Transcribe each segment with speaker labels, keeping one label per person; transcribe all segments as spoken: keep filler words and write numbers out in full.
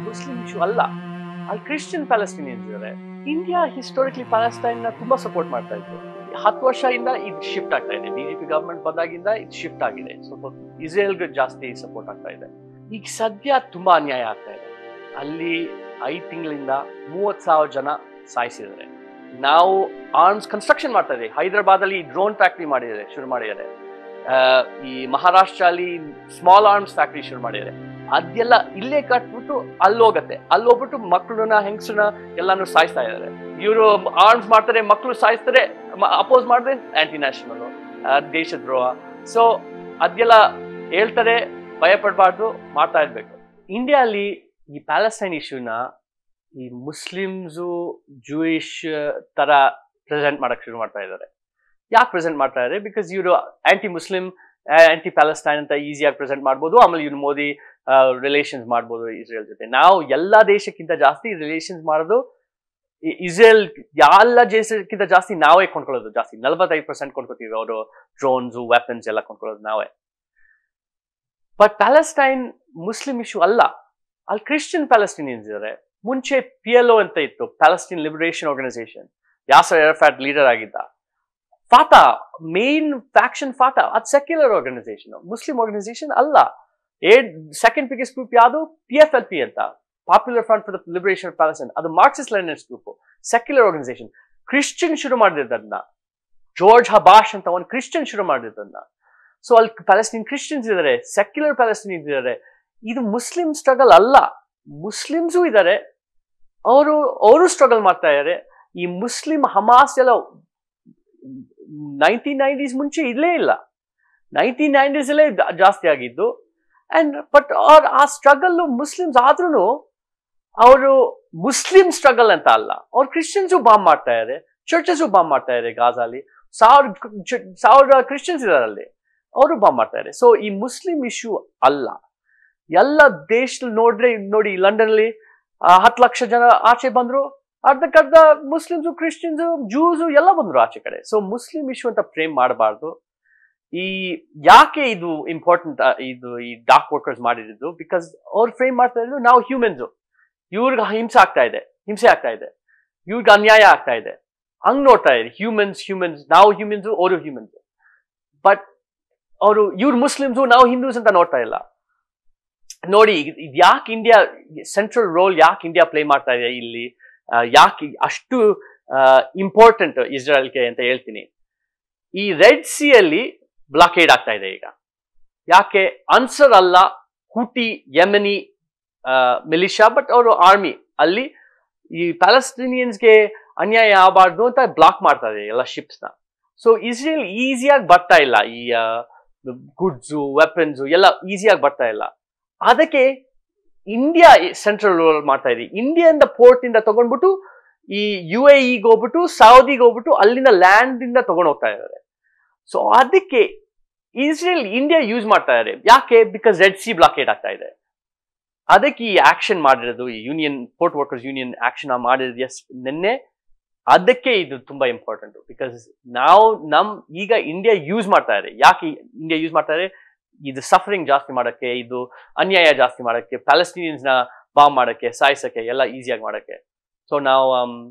Speaker 1: Muslim issue ಅಲ್ಲ, ಅಲ್ಲಿ Christian ಪ್ಯಾಲೆಸ್ಟೀನಿಯನ್ಸ್ ಇದ್ದಾರೆ. ಇಂಡಿಯಾ ಹಿಸ್ಟೋರಿಕಲಿ ಪ್ಯಾಲೆಸ್ಟೈನ್ ನ ತುಂಬಾ ಸಪೋರ್ಟ್ ಮಾಡ್ತಾ ಇತ್ತು. ಹತ್ತು ವರ್ಷದಿಂದ ಇದು ಶಿಫ್ಟ್ ಆಗ್ತಾ ಇದೆ. ಬಿಜೆಪಿ ಗವರ್ಮೆಂಟ್ ಬಂದಾಗಿಂದ ಇದು ಶಿಫ್ಟ್ ಆಗಿದೆ. ಸ್ವಲ್ಪ ಇಸ್ರೇಲ್ಗೆ ಜಾಸ್ತಿ ಸಪೋರ್ಟ್ ಆಗ್ತಾ ಇದೆ. ಈಗ ಸದ್ಯ ತುಂಬಾ ಅನ್ಯಾಯ ಆಗ್ತಾ ಇದೆ. ಅಲ್ಲಿ ಐದು ತಿಂಗಳಿಂದ ಮೂವತ್ ಸಾವಿರ ಜನ ಸಾಯಿಸಿದ್ದಾರೆ. ನಾವು ಆರ್ಮ್ಸ್ ಕನ್ಸ್ಟ್ರಕ್ಷನ್ ಮಾಡ್ತಾ ಇದ್ದೀವಿ. ಹೈದರಾಬಾದ್ ಅಲ್ಲಿ ಡ್ರೋನ್ ಫ್ಯಾಕ್ಟ್ರಿ ಮಾಡಿದ್ದಾರೆ, ಶುರು ಮಾಡಿದ್ದಾರೆ. ಈ ಮಹಾರಾಷ್ಟ್ರ ಅಲ್ಲಿ ಸ್ಮಾಲ್ ಆರ್ಮ್ಸ್ ಫ್ಯಾಕ್ಟ್ರಿ ಶುರು ಮಾಡಿದ್ದಾರೆ. ಅದೆಲ್ಲ ಇಲ್ಲೇ ಕಟ್ಬಿಟ್ಟು ಅಲ್ಲಿ ಹೋಗತ್ತೆ. ಅಲ್ಲಿ ಹೋಗ್ಬಿಟ್ಟು ಮಕ್ಕಳನ್ನ ಹೆಂಗಸನ್ನ ಎಲ್ಲಾನು ಸಾಯಿಸ್ತಾ ಇದ್ದಾರೆ. ಇವರು ಆರ್ಮ್ಸ್ ಮಾಡ್ತಾರೆ, ಮಕ್ಕಳು ಸಾಯಿಸ್ತಾರೆ, ಅಪೋಸ್ ಮಾಡಿದ್ರೆ ಆಂಟಿ ನ್ಯಾಷನಲ್, ದೇಶದ್ರೋಹ. ಸೊ ಅದೆಲ್ಲ ಹೇಳ್ತಾರೆ, ಭಯ ಪಡಬಾರ್ದು, ಮಾಡ್ತಾ ಇರ್ಬೇಕು. ಇಂಡಿಯಾ ಅಲ್ಲಿ ಈ ಪ್ಯಾಲೆಸ್ಟೈನ್ ಇಶ್ಯೂನ ಈ ಮುಸ್ಲಿಮ್ಸು ಜೂಯಿಶ್ ತರ ಪ್ರೆಸೆಂಟ್ ಮಾಡಕ್ ಶುರು ಮಾಡ್ತಾ ಇದ್ದಾರೆ. ಯಾಕೆ ಪ್ರೆಸೆಂಟ್ ಮಾಡ್ತಾ ಇದ್ದಾರೆ? ಬಿಕಾಸ್ ಇವರು ಆಂಟಿ ಮುಸ್ಲಿಂ, ಆಂಟಿ ಪ್ಯಾಲೆಸ್ಟೈನ್ ಅಂತ ಈಸಿಯಾಗಿ ಪ್ರೆಸೆಂಟ್ ಮಾಡ್ಬೋದು. ಆಮೇಲೆ ಇವ್ರು ಮೋದಿ ರಿಲೇಷನ್ಸ್ ಮಾಡ್ಬೋದು ಇಸ್ರೇಲ್ ಜೊತೆ. ನಾವು ಎಲ್ಲಾ ದೇಶಕ್ಕಿಂತ ಜಾಸ್ತಿ ರಿಲೇಷನ್ಸ್ ಮಾಡೋದು ಇಸ್ರೇಲ್. ಎಲ್ಲ ದೇಶಕ್ಕಿಂತ ಜಾಸ್ತಿ ನಾವೇ ಕೊಂಡ್ಕೊಳ್ಳೋದು ಜಾಸ್ತಿ. ನಲ್ವತ್ತೈದು ಪರ್ಸೆಂಟ್ ಕೊಂಡ್ಕೊತೀವಿ. ಅವರು ಡ್ರೋನ್ಸ್, ವೆಪನ್ಸ್ ಎಲ್ಲ ಕೊಂಡ್ಕೊಳ್ಳೋದು ನಾವೇ. ಬಟ್ ಪ್ಯಾಲೆಸ್ಟೈನ್ ಮುಸ್ಲಿಂ ಇಶ್ಯೂ ಅಲ್ಲ, ಅಲ್ಲಿ ಕ್ರಿಶ್ಚಿಯನ್ ಪ್ಯಾಲೆಸ್ಟೀನಿಯನ್ಸ್ ಇದ್ದಾರೆ. ಮುಂಚೆ ಪಿ ಎಲ್ ಒ ಅಂತ ಇತ್ತು, Palestine liberation organisation. Yasser Arafat leader ಆಗಿದ್ದ. ಫಾತಾ ಮೇನ್ ಫ್ಯಾಕ್ಷನ್ ಫಾತಾ, ಅದು ಸೆಕ್ಯುಲರ್ ಆರ್ಗನೈಸೇಷನ್, ಮುಸ್ಲಿಂ ಆರ್ಗನೈಸೇಷನ್ ಅಲ್ಲ. ಏಡ್ ಸೆಕೆಂಡ್ ಬಿಗ್ಗೆಸ್ಟ್ ಗ್ರೂಪ್ ಯಾವುದು? ಪಿ ಎಫ್ ಎಲ್ ಪಿ ಅಂತ, popular front for the liberation of Palestine. ಅದು Marxist Leninist group, secular organisation. Christian ಶುರು ಮಾಡಿದ್ದನ್ನ, George Habash ಅಂತ ಒಂದು ಕ್ರಿಶ್ಚಿಯನ್ ಶುರು ಮಾಡಿದ್ದನ್ನ. ಸೊ ಅಲ್ಲಿ ಪ್ಯಾಲೆಸ್ಟೀನ್ ಕ್ರಿಶ್ಚಿಯನ್ಸ್ ಇದ್ದಾರೆ, ಸೆಕ್ಯುಲರ್ ಪ್ಯಾಲೆಸ್ಟೀನಿಯನ್ಸ್ ಇದ್ದಾರೆ. ಇದು ಮುಸ್ಲಿಂ ಸ್ಟ್ರಗಲ್ ಅಲ್ಲ. ಮುಸ್ಲಿಮ್ಸು ಇದ್ದಾರೆ, ಅವರು ಅವರು ಸ್ಟ್ರಗಲ್ ಮಾಡ್ತಾ ಇದ್ದಾರೆ. ಈ ಮುಸ್ಲಿಂ ಹಮಾಸ್ ಎಲ್ಲ ನೈನ್ಟೀನ್ ನೈನ್ಟೀಸ್ ಮುಂಚೆ ಇಲ್ಲೇ ಇಲ್ಲ, ನೈನ್ಟೀನ್ ನೈನ್ಟೀಸ್ ಅಲ್ಲೇ ಜಾಸ್ತಿ ಆಗಿದ್ದು. ಅಂಡ್ ಬಟ್ ಅವ್ರ ಆ ಸ್ಟ್ರಗಲ್ ಮುಸ್ಲಿಮ್ಸ್ ಆದ್ರೂ ಅವರು ಮುಸ್ಲಿಂ ಸ್ಟ್ರಗಲ್ ಅಂತ ಅಲ್ಲ. ಅವ್ರು ಕ್ರಿಶ್ಚಿಯನ್ಸು ಬಾಂಬ್ ಮಾಡ್ತಾ ಇದ್ದಾರೆ, ಚರ್ಚಸ್ಸು ಬಾಂಬ್ ಮಾಡ್ತಾ ಇದ್ದಾರೆ. ಗಾಜಾಲಿ ಸಾವಿರ ಸಾವಿರ ಕ್ರಿಶ್ಚಿಯನ್ಸ್ ಇದ್ದಾರೆ, ಅಲ್ಲಿ ಅವರು ಬಾಂಬ್ ಮಾಡ್ತಾ ಇದ್ದಾರೆ. ಸೊ ಈ ಮುಸ್ಲಿಂ ಇಶ್ಯೂ ಅಲ್ಲ. ಎಲ್ಲ ದೇಶದಲ್ಲಿ ನೋಡ್ರೆ ನೋಡಿ, ಲಂಡನ್ ಅಲ್ಲಿ ಹತ್ತು ಲಕ್ಷ ಜನ ಆಚೆ ಬಂದ್ರು, ಅರ್ಧಕ್ಕರ್ಧ ಮುಸ್ಲಿಮ್ಸು, ಕ್ರಿಶ್ಚಿಯನ್ಸು, ಜೂಸು ಎಲ್ಲ ಬಂದ್ರು ಆಚೆ ಕಡೆ. ಸೊ ಮುಸ್ಲಿಂ ಇಶ್ಯೂ ಅಂತ ಫ್ರೇಮ್ ಮಾಡಬಾರ್ದು. ಈ ಯಾಕೆ ಇದು ಇಂಪಾರ್ಟೆಂಟ್, ಇದು ಈ ಡಾರ್ಕ್ ವರ್ಕರ್ಸ್ ಮಾಡಿದ್ದು? ಬಿಕಾಸ್ ಅವ್ರು ಫ್ರೇಮ್ ಮಾಡ್ತಾ ಇದ್ರು ನಾವು ಹ್ಯೂಮನ್ಸು, ಇವ್ರಿಗೆ ಹಿಂಸೆ ಆಗ್ತಾ ಇದೆ, ಹಿಂಸೆ ಆಗ್ತಾ ಇದೆ, ಇವ್ರಿಗೆ ಅನ್ಯಾಯ ಆಗ್ತಾ ಇದೆ, ಹಂಗ್ ನೋಡ್ತಾ ಇದೆ. ಹ್ಯೂಮನ್ಸ್ ಹ್ಯೂಮನ್ಸ್ ನಾವು ಹ್ಯೂಮನ್ಸು, ಅವರು ಹ್ಯೂಮನ್ಸು. ಬಟ್ ಅವರು ಇವ್ರು ಮುಸ್ಲಿಮ್ಸು, ನಾವು ಹಿಂದೂಸ್ ಅಂತ ನೋಡ್ತಾ ಇಲ್ಲ. ನೋಡಿ, ಇದು ಯಾಕೆ ಇಂಡಿಯಾ ಸೆಂಟ್ರಲ್ ರೋಲ್ ಯಾಕೆ ಇಂಡಿಯಾ ಪ್ಲೇ ಮಾಡ್ತಾ ಇದೆ ಇಲ್ಲಿ, ಯಾಕೆ ಅಷ್ಟು ಇಂಪಾರ್ಟೆಂಟ್ ಇಸ್ರೇಲ್ಗೆ ಅಂತ ಹೇಳ್ತೀನಿ. ಈ ರೆಡ್ ಸಿ ಅಲ್ಲಿ ಬ್ಲಾಕೇಡ್ ಆಗ್ತಾ ಇದೆ ಈಗ. ಯಾಕೆ? ಅನ್ಸರ್ ಅಲ್ಲ, ಹುಟಿ ಯೆಮೆನಿ ಮಿಲಿಷಾ, ಬಟ್ ಅವರು ಆರ್ಮಿ ಅಲ್ಲಿ ಈ ಪ್ಯಾಲೆಸ್ಟೀನಿಯನ್ಸ್ಗೆ ಅನ್ಯಾಯ ಆಗಬಾರ್ದು ಅಂತ ಬ್ಲಾಕ್ ಮಾಡ್ತಾ ಇದೆ ಎಲ್ಲ ಶಿಪ್ಸ್ನ. ಸೊ ಇಸ್ರೇಲ್ ಈಸಿಯಾಗಿ ಬರ್ತಾ ಇಲ್ಲ, ಈ ಗುಡ್ಸು, ವೆಪನ್ಸು ಎಲ್ಲ ಈಸಿಯಾಗಿ ಬರ್ತಾ ಇಲ್ಲ. ಅದಕ್ಕೆ ಇಂಡಿಯಾ ಸೆಂಟ್ರಲ್ ರೋಲ್ ಮಾಡ್ತಾ ಇದೆ. ಇಂಡಿಯಾದ ಪೋರ್ಟ್ ಇಂದ ತಗೊಂಡ್ಬಿಟ್ಟು ಈ ಯು ಎ ಇಗೆ ಹೋಗ್ಬಿಟ್ಟು, ಸೌದಿಗೆ ಹೋಗ್ಬಿಟ್ಟು, ಅಲ್ಲಿಂದ ಲ್ಯಾಂಡ್ ಇಂದ ತಗೊಂಡು ಹೋಗ್ತಾ ಇದ್ದಾರೆ. ಸೊ ಅದಕ್ಕೆ ಇಸ್ರೇಲ್ ಇಂಡಿಯಾ ಯೂಸ್ ಮಾಡ್ತಾ ಇದ್ದಾರೆ. ಯಾಕೆ? ಬಿಕಾಸ್ ರೆಡ್ ಸಿ ಬ್ಲಾಕೇಡ್ ಆಗ್ತಾ ಇದೆ. ಅದಕ್ಕೆ ಈ ಆಕ್ಷನ್ ಮಾಡಿರೋದು, ಈ union port workers union action ಮಾಡಿರೋದು ಎಸ್ ನಿನ್ನೆ. ಅದಕ್ಕೆ ಇದು ತುಂಬಾ ಇಂಪಾರ್ಟೆಂಟ್. ಬಿಕಾಸ್ ನಾವು ನಮ್ ಈಗ ಇಂಡಿಯಾ ಯೂಸ್ ಮಾಡ್ತಾ ಇದೆ. ಯಾಕೆ ಇಂಡಿಯಾ ಯೂಸ್ ಮಾಡ್ತಾ ಇದೆ? ಇದು ಸಫರಿಂಗ್ ಜಾಸ್ತಿ ಮಾಡಕ್ಕೆ, ಇದು ಅನ್ಯಾಯ ಜಾಸ್ತಿ ಮಾಡಕ್ಕೆ, ಪ್ಯಾಲೆಸ್ಟೀನಿಯನ್ಸ್ ನ ಬಾಂಬ್ ಮಾಡಕ್ಕೆ, ಸಾಯಿಸಕ್ಕೆ, ಎಲ್ಲ ಈಸಿಯಾಗಿ ಮಾಡಕ್ಕೆ. ಸೊ ನಾವು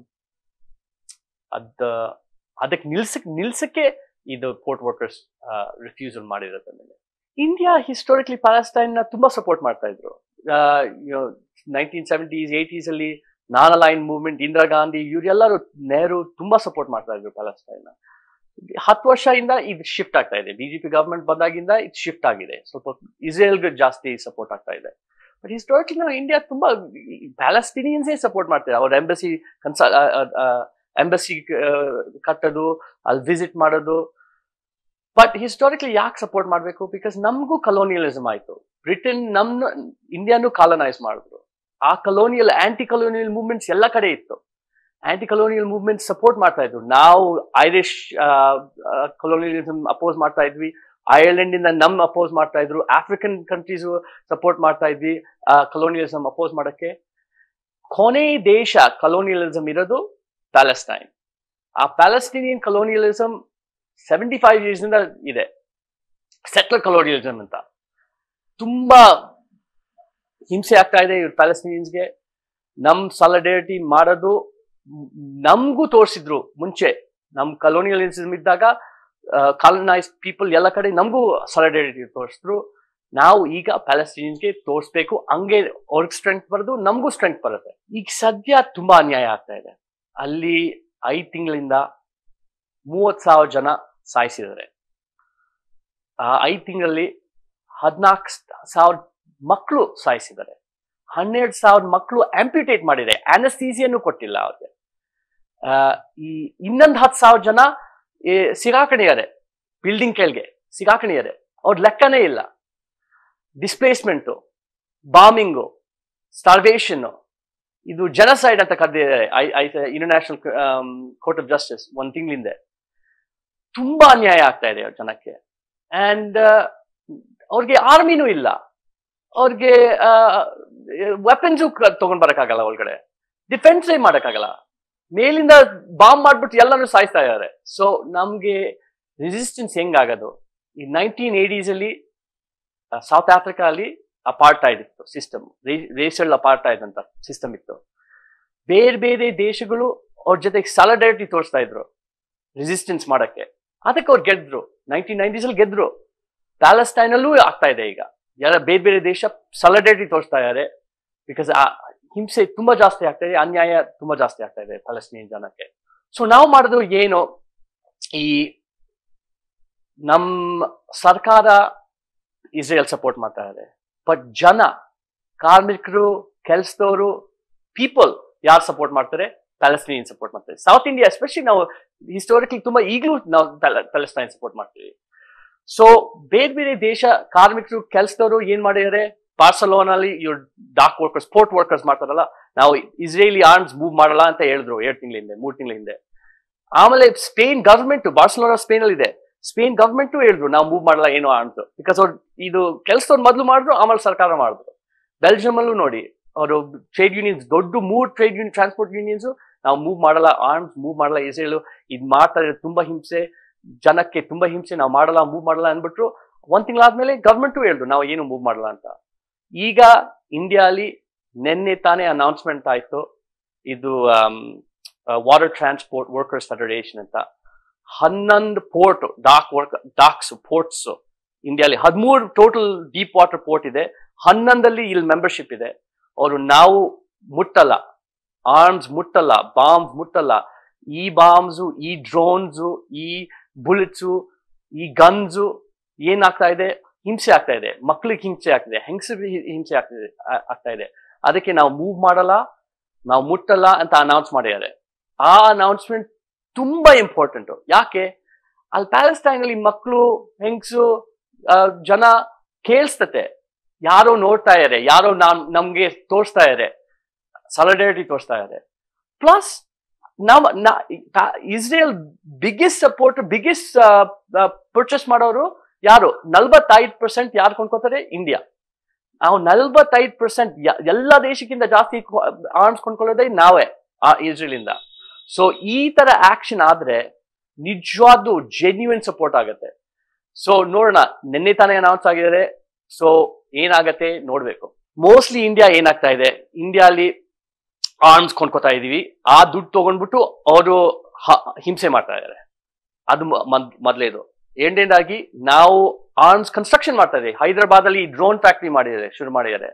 Speaker 1: ಅದ್ ಅದಕ್ಕೆ ನಿಲ್ಸಕ್ ನಿಲ್ಸಕ್ಕೆ ಇದು ಪೋರ್ಟ್ ವರ್ಕರ್ಸ್ ರಿಫ್ಯೂಸಲ್ ಮಾಡಿರೋದ್ರ ಮೇಲೆ. ಇಂಡಿಯಾ ಹಿಸ್ಟೋರಿಕ್ಲಿ ಪ್ಯಾಲೆಸ್ಟೈನ್ ನ ತುಂಬಾ ಸಪೋರ್ಟ್ ಮಾಡ್ತಾ ಇದ್ರು. ನೈನ್ಟೀನ್ ಸೆವೆಂಟೀಸ್ ಏಟೀಸ್ ಅಲ್ಲಿ non aligned movement, Indira Gandhi, ಇವರೆಲ್ಲರೂ, ನೆಹರು ತುಂಬಾ ಸಪೋರ್ಟ್ ಮಾಡ್ತಾ ಇದ್ರು ಪ್ಯಾಲೆಸ್ಟೈನ್ ನ. ಹತ್ತು ವರ್ಷದಿಂದ ಇದು ಶಿಫ್ಟ್ ಆಗ್ತಾ ಇದೆ. ಬಿಜೆಪಿ ಗವರ್ಮೆಂಟ್ ಬಂದಾಗಿಂದ ಇದು ಶಿಫ್ಟ್ ಆಗಿದೆ. ಸ್ವಲ್ಪ ಇಸ್ರೇಲ್ಗೆ ಜಾಸ್ತಿ ಸಪೋರ್ಟ್ ಆಗ್ತಾ ಇದೆ. ಬಟ್ ಹಿಸ್ಟೋರಿಕ್ಲಿ ನಾವು ಇಂಡಿಯಾ ತುಂಬಾ ಪ್ಯಾಲೆಸ್ಟೀನಿಯನ್ಸೇ ಸಪೋರ್ಟ್ ಮಾಡ್ತಾರೆ. ಅವ್ರ ಎಂಬಸಿ ಕನ್ಸ ಎಂಬಸಿ ಕಟ್ಟೋದು, ಅಲ್ಲಿ ವಿಸಿಟ್ ಮಾಡೋದು. ಬಟ್ ಹಿಸ್ಟೋರಿಕ್ಲಿ ಯಾಕೆ ಸಪೋರ್ಟ್ ಮಾಡಬೇಕು? ಬಿಕಾಸ್ ನಮಗೂ ಕಲೋನಿಯಲಿಸಮ್ ಆಯ್ತು. ಬ್ರಿಟನ್ ನಮ್ ಇಂಡಿಯಾನು ಕಾಲನೈಸ್ ಮಾಡಿದ್ರು. ಆ ಕಲೋನಿಯಲ್ ಆಂಟಿ ಕಲೋನಿಯಲ್ ಮೂವ್ಮೆಂಟ್ಸ್ ಎಲ್ಲ ಕಡೆ ಇತ್ತು. ಆಂಟಿ ಕಲೋನಿಯಲ್ ಮೂವ್ಮೆಂಟ್ ಸಪೋರ್ಟ್ ಮಾಡ್ತಾ ಇದ್ರು. ನಾವು ಐರಿಷ್ ಕಲೋನಿಯಲಿಸಮ್ ಅಪೋಸ್ ಮಾಡ್ತಾ ಇದ್ವಿ, ಐರ್ಲೆಂಡ್ ಇಂದ ನಮ್ ಅಪೋಸ್ ಮಾಡ್ತಾ ಇದ್ರು, ಆಫ್ರಿಕನ್ ಕಂಟ್ರೀಸ್ ಸಪೋರ್ಟ್ ಮಾಡ್ತಾ ಇದ್ವಿ ಕಲೋನಿಯಲಿಸಮ್ ಅಪೋಸ್ ಮಾಡಕ್ಕೆ. ಕೊನೆ ದೇಶ ಕಲೋನಿಯಲಿಸಮ್ ಇರೋದು ಪ್ಯಾಲೆಸ್ಟೈನ್. ಆ Palestinian colonialism seventy five years ಇಂದ ಇದೆ. ಸೆಟ್ಲರ್ ಕಲೋನಿಯಲಿಸಮ್ ಅಂತ ತುಂಬಾ ಹಿಂಸೆ ಆಗ್ತಾ ಇದೆ ಇವ್ರು ಪ್ಯಾಲೆಸ್ಟೀನಿಯನ್ಸ್ಗೆ. ನಮ್ ಸಾಲಿಡಾರಿಟಿ ಮಾಡೋದು ನಮ್ಗೂ ತೋರಿಸಿದ್ರು ಮುಂಚೆ, ನಮ್ ಕಲೋನಿಯಲಿಸಮ್ ಇದ್ದಾಗ ಕಾಲನೈಸ್ಡ್ ಪೀಪಲ್ ಎಲ್ಲ ಕಡೆ ನಮಗೂ ಸಾಲಿಡಾರಿಟಿ ತೋರಿಸಿದ್ರು. ನಾವು ಈಗ ಪ್ಯಾಲೆಸ್ಟೀನಿಯನ್ಸ್ಗೆ ತೋರಿಸ್ಬೇಕು, ಹಂಗೆ ಅವ್ರಿಗೆ ಸ್ಟ್ರೆಂತ್ ಬರೋದು ನಮಗೂ ಸ್ಟ್ರೆಂತ್ ಬರುತ್ತೆ. ಈಗ ಸದ್ಯ ತುಂಬಾ ಅನ್ಯಾಯ ಆಗ್ತಾ ಇದೆ. ಅಲ್ಲಿ ಐದು ತಿಂಗಳಿಂದ ಮೂವತ್ ಸಾವಿರ ಜನ ಸಾಯಿಸಿದ್ದಾರೆ. ಆ ಐದು ತಿಂಗಳಲ್ಲಿ ಹದಿನಾಲ್ಕು ಸಾವಿರ ಮಕ್ಕಳು ಸಾಯಿಸಿದ್ದಾರೆ. ಹನ್ನೆರಡು ಸಾವಿರ ಮಕ್ಕಳು ಆಂಪ್ಯೂಟೇಟ್ ಮಾಡಿದೆ, ಆನಸ್ಥೀಸಿಯನ್ನು ಕೊಟ್ಟಿಲ್ಲ ಅವ್ರಿಗೆ. ಆ ಈ ಇನ್ನೊಂದು ಹತ್ತು ಸಾವಿರ ಜನ ಸಿಗಾಕಣಿಯಾರೆ, ಬಿಲ್ಡಿಂಗ್ ಕೆಳಗೆ ಸಿಗಾಕಣಿಯಾರೆ, ಅವ್ರ ಲೆಕ್ಕನೇ ಇಲ್ಲ. ಡಿಸ್ಪ್ಲೇಸ್ಮೆಂಟು, ಬಾಂಬಿಂಗು, ಸ್ಟಾರ್ವೇಷನ್, ಇದು ಜನಸೈಡ್ ಅಂತ ಕರೆದಿದ್ದಾರೆ ಇಂಟರ್ನ್ಯಾಷನಲ್ ಕೋರ್ಟ್ ಆಫ್ ಜಸ್ಟಿಸ್ ಒಂದ್ ತಿಂಗಳಿಂದ. ತುಂಬಾ ಅನ್ಯಾಯ ಆಗ್ತಾ ಇದೆ ಅವ್ರ ಜನಕ್ಕೆ. ಅಂಡ್ ಅವ್ರಿಗೆ ಆರ್ಮಿನೂ ಇಲ್ಲ, ಅವ್ರಿಗೆ ವೆಪನ್ಸು ತಗೊಂಡ್ ಬರಕ್ಕಾಗಲ್ಲ, ಒಳಗಡೆ ಡಿಫೆನ್ಸೇ ಮಾಡಕ್ಕಾಗಲ್ಲ, ಮೇಲಿಂದ ಬಾಂಬ್ ಮಾಡ್ಬಿಟ್ಟು ಎಲ್ಲಾನು ಸಾಯಿಸ್ತಾ ಇದ್ದಾರೆ. ಸೊ ನಮ್ಗೆ ರೆಸಿಸ್ಟೆನ್ಸ್ ಹೆಂಗಾಗೋದು? ಈ ನೈನ್ಟೀನ್ ಏಟೀಸ್ ಅಲ್ಲಿ ಸೌತ್ ಆಫ್ರಿಕಾ ಅಲ್ಲಿ ಅಪಾರ್ಟೈಡ್ ಇತ್ತು ಸಿಸ್ಟಮ್, ರೇಷಲ್ ಅಪಾರ್ಟೈಡ್ ಅಂತ ಸಿಸ್ಟಮ್ ಇತ್ತು. ಬೇರೆ ಬೇರೆ ದೇಶಗಳು ಅವ್ರ ಜೊತೆಗೆ ಸಾಲಿಡಾರಿಟಿ ತೋರಿಸ್ತಾ ಇದ್ರು ರೆಸಿಸ್ಟೆನ್ಸ್ ಮಾಡಕ್ಕೆ. ಅದಕ್ಕೆ ಅವ್ರು ಗೆದ್ರು, ನೈನ್ಟೀನ್ ನೈನ್ಟೀಸ್ ಅಲ್ಲಿ ಗೆದ್ರು. ಪ್ಯಾಲೆಸ್ಟೈನ್ ಅಲ್ಲೂ ಆಗ್ತಾ ಇದೆ ಈಗ, ಎಲ್ಲ ಬೇರೆ ಬೇರೆ ದೇಶ ಸಾಲಿಡಾರಿಟಿ ತೋರಿಸ್ತಾ ಇದ್ದಾರೆ. ಬಿಕಾಸ್ ಆ ಹಿಂಸೆ ತುಂಬಾ ಜಾಸ್ತಿ ಆಗ್ತಾ ಇದೆ, ಅನ್ಯಾಯ ತುಂಬಾ ಜಾಸ್ತಿ ಆಗ್ತಾ ಇದೆ ಪ್ಯಾಲೆಸ್ಟೈನ್ ಜನಕ್ಕೆ. ಸೊ ನಾವು ಮಾಡೋದು ಏನು? ಈ ನಮ್ಮ ಸರ್ಕಾರ ಇಸ್ರೇಲ್ ಸಪೋರ್ಟ್ ಮಾಡ್ತಾ ಇದೆ, ಬಟ್ ಜನ, ಕಾರ್ಮಿಕರು, ಕೆಲಸದವರು, ಪೀಪಲ್ ಯಾರು ಸಪೋರ್ಟ್ ಮಾಡ್ತಾರೆ? ಪ್ಯಾಲೆಸ್ಟೈನ್ ಸಪೋರ್ಟ್ ಮಾಡ್ತಾರೆ. ಸೌತ್ ಇಂಡಿಯಾ ಎಸ್ಪೆಷಲಿ ನಾವು ಹಿಸ್ಟೋರಿಕಲಿ ತುಂಬಾ ಈಗಲೂ ನಾವು ಪ್ಯಾಲೆಸ್ಟೈನ್ ಸಪೋರ್ಟ್ ಮಾಡ್ತೀವಿ. ಸೊ ಬೇರೆ ಬೇರೆ ದೇಶ ಕಾರ್ಮಿಕರು, ಕೆಲಸದವರು ಏನ್ ಮಾಡಿದ್ದಾರೆ? ಬಾರ್ಸಲೋನಲ್ಲಿ ಇವ್ರು ಡಾಕ್ ವರ್ಕರ್ಸ್, ಪೋರ್ಟ್ ವರ್ಕರ್ಸ್ ಮಾಡ್ತಾರಲ್ಲ, ನಾವು ಇಸ್ರೇಲಿ ಆರ್ಮ್ಸ್ ಮೂವ್ ಮಾಡಲ್ಲ ಅಂತ ಹೇಳಿದ್ರು ಎರಡು ತಿಂಗಳ ಹಿಂದೆ, ಮೂರು ತಿಂಗಳ ಹಿಂದೆ. ಆಮೇಲೆ ಸ್ಪೇನ್ ಗವರ್ಮೆಂಟ್, ಬಾರ್ಸಲೋನಾ ಸ್ಪೇನ್ ಅಲ್ಲಿ ಇದೆ, ಸ್ಪೇನ್ ಗವರ್ಮೆಂಟ್ ಹೇಳಿದ್ರು ನಾವು ಮೂವ್ ಮಾಡಲ್ಲ ಏನೋ ಆರ್ಮ್ಸ್, ಬಿಕಾಸ್ ಅವ್ರು ಇದು ಕೆಲಸದವ್ರು ಮೊದಲು ಮಾಡಿದ್ರು, ಆಮೇಲೆ ಸರ್ಕಾರ ಮಾಡಿದ್ರು. ಬೆಲ್ಜಿಯಂ ಅಲ್ಲೂ ನೋಡಿ, ಅವರು ಟ್ರೇಡ್ ಯೂನಿಯನ್ಸ್, ದೊಡ್ಡ ಮೂರು ಟ್ರೇಡ್ ಯೂನಿಯನ್, ಟ್ರಾನ್ಸ್ಪೋರ್ಟ್ ಯೂನಿಯನ್ಸ್, ನಾವು ಮೂವ್ ಮಾಡಲ್ಲ, ಆರ್ಮ್ಸ್ ಮೂವ್ ಮಾಡಲ್ಲ, ಇಸ್ರೇಲ್ ಇದ್ ಮಾಡ್ತಾರೆ, ತುಂಬಾ ಹಿಂಸೆ, ಜನಕ್ಕೆ ತುಂಬಾ ಹಿಂಸೆ, ನಾವು ಮಾಡಲ್ಲ, ಮೂವ್ ಮಾಡಲ್ಲ ಅಂದ್ಬಿಟ್ರು. ಒಂದ್ ತಿಂಗಳಾದ್ಮೇಲೆ ಗವರ್ಮೆಂಟು ಹೇಳಿದ್ರು ನಾವು ಏನು ಮೂವ್ ಮಾಡಲ್ಲ ಅಂತ. ಈಗ ಇಂಡಿಯಾ ಅಲ್ಲಿ ನಿನ್ನೆ ತಾನೇ ಅನೌನ್ಸ್ಮೆಂಟ್ ಆಯ್ತು, ಇದು ವಾಟರ್ ಟ್ರಾನ್ಸ್ಪೋರ್ಟ್ ವರ್ಕರ್ಸ್ ಫೆಡರೇಷನ್ ಅಂತ. ಹನ್ನೊಂದು port, dock work docks ports ಇಂಡಿಯಾಲಿ ಹದಿಮೂರು ಟೋಟಲ್ ಡೀಪ್ ವಾಟರ್ ಪೋರ್ಟ್ ಇದೆ, ಹನ್ನೊಂದಲ್ಲಿ ಇಲ್ಲಿ ಮೆಂಬರ್ಶಿಪ್ ಇದೆ. ಅವರು ನಾವು ಮುಟ್ಟಲ್ಲ, ಆರ್ಮ್ಸ್ ಮುಟ್ಟಲ್ಲ, ಬಾಂಬ್ಸ್ ಮುಟ್ಟಲ್ಲ, ಈ ಬಾಂಬ್ಸು, ಈ ಡ್ರೋನ್ಸು, ಈ ಬುಲೆಟ್ಸು, ಈ ಗನ್ಸು ಏನಾಗ್ತಾ ಇದೆ? ಹಿಂಸೆ ಆಗ್ತಾ ಇದೆ, ಮಕ್ಳಿಗೆ ಹಿಂಸೆ ಆಗ್ತಿದೆ, ಹೆಂಗಸರಿಗೆ ಹಿಂಸೆ ಆಗ್ತಿದೆ ಆಗ್ತಾ ಇದೆ. ಅದಕ್ಕೆ ನಾವು ಮೂವ್ ಮಾಡಲ್ಲ, ನಾವು ಮುಟ್ಟಲ್ಲ ಅಂತ ಅನೌನ್ಸ್ ಮಾಡಿದ್ದಾರೆ. ಆ ಅನೌನ್ಸ್ಮೆಂಟ್ ತುಂಬಾ ಇಂಪಾರ್ಟೆಂಟ್. ಯಾಕೆ? ಅಲ್ಲಿ ಪ್ಯಾಲೆಸ್ಟೈನ್ ಅಲ್ಲಿ ಮಕ್ಕಳು, ಹೆಂಗಸು, ಜನ ಕೇಳಿಸ್ತತೆ, ಯಾರೋ ನೋಡ್ತಾ ಇದ್ದಾರೆ, ಯಾರೋ ನಾನ್ ನಮ್ಗೆ ತೋರಿಸ್ತಾ ಇದ್ದಾರೆ, ಸಾಲಿಡಾರಿಟಿ ತೋರಿಸ್ತಾ ಇದ್ದಾರೆ. ಪ್ಲಸ್ ನಾವು Israel biggest support, biggest purchase ಮಾಡೋರು ಯಾರು? ನಲ್ವತ್ತೈದು ಪರ್ಸೆಂಟ್ ಯಾರು ಕೊಂಡ್ಕೋತಾರೆ? ಇಂಡಿಯಾ. ನಾವು ನಲ್ವತ್ತೈದು ಪರ್ಸೆಂಟ್ ಎಲ್ಲ ದೇಶಕ್ಕಿಂತ ಜಾಸ್ತಿ ಆರ್ಮ್ಸ್ ಕೊಂಡ್ಕೊಳ್ಳೋದೇ ನಾವೇ ಆ ಇಸ್ರೇಲ್ ಇಂದ. ಸೊ ಈ ತರ ಆಕ್ಷನ್ ಆದ್ರೆ ನಿಜವಾದ ಜೆನ್ಯೂನ್ ಸಪೋರ್ಟ್ ಆಗುತ್ತೆ. ಸೊ ನೋಡೋಣ, ನಿನ್ನೆ ತಾನೇ ಅನೌನ್ಸ್ ಆಗಿದ್ದಾರೆ. ಸೊ ಏನಾಗತ್ತೆ ನೋಡ್ಬೇಕು. ಮೋಸ್ಟ್ಲಿ ಇಂಡಿಯಾ ಏನಾಗ್ತಾ ಇದೆ, ಇಂಡಿಯಾ ಅಲ್ಲಿ ಆರ್ಮ್ಸ್ ಕೊಂಡ್ಕೋತಾ ಇದೀವಿ, ಆ ದುಡ್ಡು ತಗೊಂಡ್ಬಿಟ್ಟು ಅವರು ಹಿಂಸೆ ಮಾಡ್ತಾ ಇದ್ದಾರೆ. ಅದು ಮೊದಲೇದು. ಎರಡನೇದಾಗಿ ನಾವು ಆರ್ಮ್ಸ್ ಕನ್ಸ್ಟ್ರಕ್ಷನ್ ಮಾಡ್ತಾ ಇದ್ದೀವಿ. ಹೈದರಾಬಾದ್ ಅಲ್ಲಿ ಡ್ರೋನ್ ಫ್ಯಾಕ್ಟ್ರಿ ಮಾಡಿದ್ದಾರೆ, ಶುರು ಮಾಡಿದ್ದಾರೆ.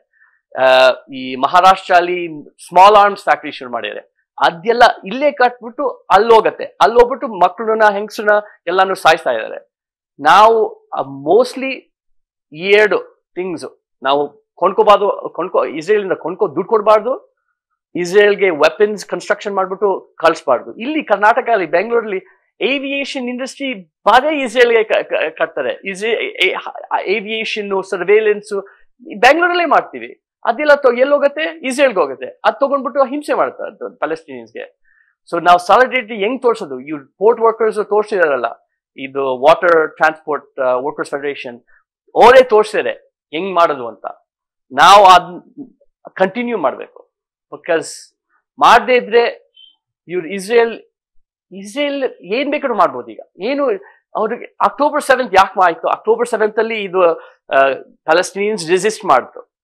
Speaker 1: ಈ ಮಹಾರಾಷ್ಟ್ರ ಅಲ್ಲಿ ಸ್ಮಾಲ್ ಆರ್ಮ್ಸ್ ಫ್ಯಾಕ್ಟ್ರಿ ಶುರು ಮಾಡಿದ್ದಾರೆ. ಅದೆಲ್ಲ ಇಲ್ಲೇ ಕಟ್ಬಿಟ್ಟು ಅಲ್ಲಿ ಹೋಗತ್ತೆ, ಅಲ್ಲಿ ಹೋಗ್ಬಿಟ್ಟು ಮಕ್ಕಳನ್ನ, ಹೆಂಗಸನ್ನ ಎಲ್ಲಾನು ಸಾಯಿಸ್ತಾ ಇದ್ದಾರೆ. ನಾವು ಮೋಸ್ಟ್ಲಿ ಈ ಎರಡು ಥಿಂಗ್ಸ್ ನಾವು ಕೊಂಡ್ಕೋಬಾರ್ದು, ಕೊಂಡ್ಕೊ ಇಸ್ರೇಲ್ ಇಂದ ಕೊಂಡ್ಕೊ ದುಡ್ಡು ಕೊಡಬಾರ್ದು, ಇಸ್ರೇಲ್ಗೆ ವೆಪನ್ಸ್ ಕನ್ಸ್ಟ್ರಕ್ಷನ್ ಮಾಡ್ಬಿಟ್ಟು ಕಳಿಸ್ಬಾರ್ದು. ಇಲ್ಲಿ ಕರ್ನಾಟಕ ಅಲ್ಲಿ ಬೆಂಗಳೂರಲ್ಲಿ ಏವಿಯೇಷನ್ ಇಂಡಸ್ಟ್ರಿ ಬಾರೇ ಇಸ್ರೇಲ್ಗೆ ಕಟ್ತಾರೆ. ಇಸ್ರೇ ಏವಿಯೇಷನ್, ಸರ್ವೇಲೆನ್ಸ್ ಬೆಂಗಳೂರಲ್ಲೇ ಮಾಡ್ತೀವಿ. ಅದೆಲ್ಲ ಎಲ್ಲೋಗುತ್ತೆ? ಇಸ್ರೇಲ್ಗೆ ಹೋಗುತ್ತೆ. ಅದು ತಗೊಂಡ್ಬಿಟ್ಟು ಹಿಂಸೆ ಮಾಡ್ತಾರೆ ಪ್ಯಾಲೆಸ್ಟೀನಿಯನ್ಸ್ಗೆ. ಸೊ ನಾವು ಸಾಲಿಡಾರಿಟಿ ಹೆಂಗ್ ತೋರ್ಸೋದು? ಇವ್ರು ಪೋರ್ಟ್ ವರ್ಕರ್ಸ್ ತೋರಿಸಿದಾರಲ್ಲ, ಇದು ವಾಟರ್ ಟ್ರಾನ್ಸ್ಪೋರ್ಟ್ ವರ್ಕರ್ಸ್ ಫೆಡರೇಷನ್, ಅವರೇ ತೋರಿಸಿದೆ ಹೆಂಗ್ ಮಾಡೋದು ಅಂತ. ನಾವು ಅದ್ ಕಂಟಿನ್ಯೂ ಮಾಡ್ಬೇಕು. ಬಿಕಾಸ್ ಮಾಡದೇ ಇದ್ರೆ ಇವ್ರು ಇಸ್ರೇಲ್ ಇಸ್ರೇಲ್ ಏನ್ ಬೇಕಾದ್ರೂ ಮಾಡ್ಬೋದು. ಈಗ ಏನು ಅವ್ರಿಗೆ ಅಕ್ಟೋಬರ್ ಸೆವೆಂತ್ ಯಾಕೆ ಆಯ್ತು? ಅಕ್ಟೋಬರ್ ಸೆವೆಂತ್ ಅಲ್ಲಿ ಇದು ಪ್ಯಾಲೆಸ್ಟೀನಿಯನ್ಸ್ ರೆಸಿಸ್ಟ್ ಮಾಡಿದ್ರು.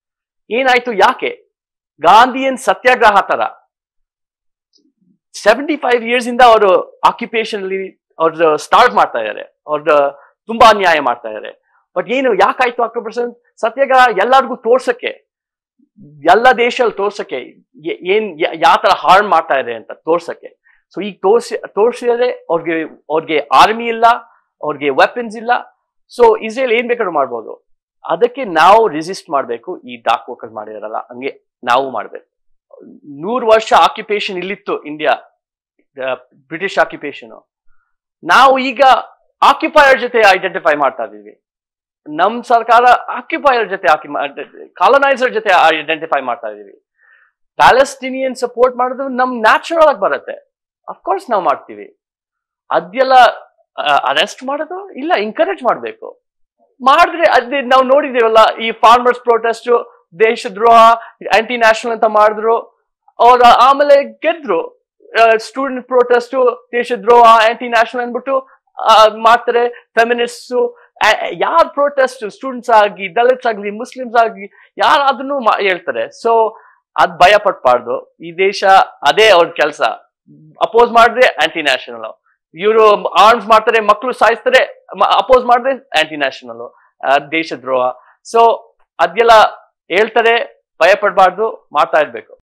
Speaker 1: ಏನಾಯ್ತು? ಯಾಕೆ? ಗಾಂಧಿಯನ್ ಸತ್ಯಾಗ್ರಹ ತರ ಸೆವೆಂಟಿ ಫೈವ್ ಇಯರ್ಸ್ ಇಂದ ಅವರು ಆಕ್ಯುಪೇಷನ್ ಅಲ್ಲಿ ಅವ್ರದ್ದು ಸ್ಟಾರ್ಟ್ ಮಾಡ್ತಾ ಇದ್ದಾರೆ, ಅವ್ರದ್ದು ತುಂಬಾ ಅನ್ಯಾಯ ಮಾಡ್ತಾ ಇದ್ದಾರೆ. ಬಟ್ ಏನು ಯಾಕಾಯ್ತು ಅಕ್ಟೋಬರ್ ಸೆವೆಂತ್ ಸತ್ಯಾಗ್ರಹ? ಎಲ್ಲರಿಗೂ ತೋರ್ಸಕ್ಕೆ, ಎಲ್ಲ ದೇಶದಲ್ಲಿ ತೋರ್ಸಕ್ಕೆ ಏನ್ ಯಾವ ತರ ಹಾರ್ಮ್ ಮಾಡ್ತಾ ಇದೆ ಅಂತ ತೋರ್ಸಕ್ಕೆ. ಸೊ ಈಗ ತೋರ್ಸಿ ತೋರ್ಸಿದ್ರೆ ಅವ್ರಿಗೆ ಅವ್ರಿಗೆ ಆರ್ಮಿ ಇಲ್ಲ, ಅವ್ರಿಗೆ ವೆಪನ್ಸ್ ಇಲ್ಲ. ಸೊ ಇಸ್ರೇಲ್ ಏನ್ ಬೇಕಾದ್ರೂ ಮಾಡ್ಬೋದು. ಅದಕ್ಕೆ ನಾವು ರೆಸಿಸ್ಟ್ ಮಾಡ್ಬೇಕು. ಈ ಡಾಕ್ ವರ್ಕರ್ಸ್ ಮಾಡಿದಾರಲ್ಲ ಹಂಗೆ ನಾವು ಮಾಡ್ಬೇಕು. ನೂರು ವರ್ಷ ಆಕ್ಯುಪೇಷನ್ ಇಲ್ಲಿತ್ತು ಇಂಡಿಯಾ, ಬ್ರಿಟಿಷ್ ಆಕ್ಯುಪೇಷನ್. ನಾವು ಈಗ ಆಕ್ಯುಪೈಯರ್ ಜೊತೆ ಐಡೆಂಟಿಫೈ ಮಾಡ್ತಾ ಇದೀವಿ. ನಮ್ ಸರ್ಕಾರ ಆಕ್ಯುಪೈಯರ್ ಜೊತೆ ಕಾಲನೈಸರ್ ಜೊತೆ ಐಡೆಂಟಿಫೈ ಮಾಡ್ತಾ ಇದೀವಿ. ಪ್ಯಾಲೆಸ್ಟಿನಿಯನ್ ಸಪೋರ್ಟ್ ಮಾಡೋದು ನಮ್ ನ್ಯಾಚುರಲ್ ಆಗಿ ಬರುತ್ತೆ, ಅಫ್ಕೋರ್ಸ್ ನಾವು ಮಾಡ್ತೀವಿ. ಅದೆಲ್ಲ ಅರೆಸ್ಟ್ ಮಾಡೋದು ಇಲ್ಲ, ಎಂಕರೇಜ್ ಮಾಡ್ಬೇಕು. ಮಾಡಿದ್ರೆ ಅದೇ ನಾವು ನೋಡಿದೇವಲ್ಲ, ಈ ಫಾರ್ಮರ್ಸ್ ಪ್ರೊಟೆಸ್ಟ್ ದೇಶದ್ರೋಹ ಆಂಟಿ ನ್ಯಾಷನಲ್ ಅಂತ ಮಾಡಿದ್ರು, ಅವ್ರ ಆಮೇಲೆ ಗೆದ್ರು. ಸ್ಟೂಡೆಂಟ್ ಪ್ರೊಟೆಸ್ಟ್ ದೇಶದ್ರೋಹ ಆಂಟಿ ನ್ಯಾಷನಲ್ ಅಂದ್ಬಿಟ್ಟು ಮಾಡ್ತಾರೆ. ಫೆಮಿನಿಸ್ಟ್ ಯಾರ್ ಪ್ರೊಟೆಸ್ಟ್, ಸ್ಟೂಡೆಂಟ್ಸ್ ಆಗಿ, ದಲಿತ್ಸ್ ಆಗ್ಲಿ, ಮುಸ್ಲಿಮ್ಸ್ ಆಗಿ ಯಾರಾದ್ರೂ ಹೇಳ್ತಾರೆ. ಸೊ ಅದ್ ಭಯ ಪಟ್ಬಾರ್ದು. ಈ ದೇಶ ಅದೇ ಅವ್ರ ಕೆಲಸ. ಅಪೋಸ್ ಮಾಡಿದ್ರೆ ಆಂಟಿ ನ್ಯಾಷನಲ್, ಇವರು ಆರ್ಮ್ಸ್ ಮಾಡ್ತಾರೆ, ಮಕ್ಕಳು ಸಾಯಿಸ್ತಾರೆ, ಅಪೋಸ್ ಮಾಡಿದ್ರೆ ಆಂಟಿ ನ್ಯಾಷನಲ್, ದೇಶದ್ರೋಹ. ಸೊ ಅದೆಲ್ಲ ಹೇಳ್ತಾರೆ, ಭಯ ಪಡ್ಬಾರ್ದು, ಮಾಡ್ತಾ ಇರ್ಬೇಕು.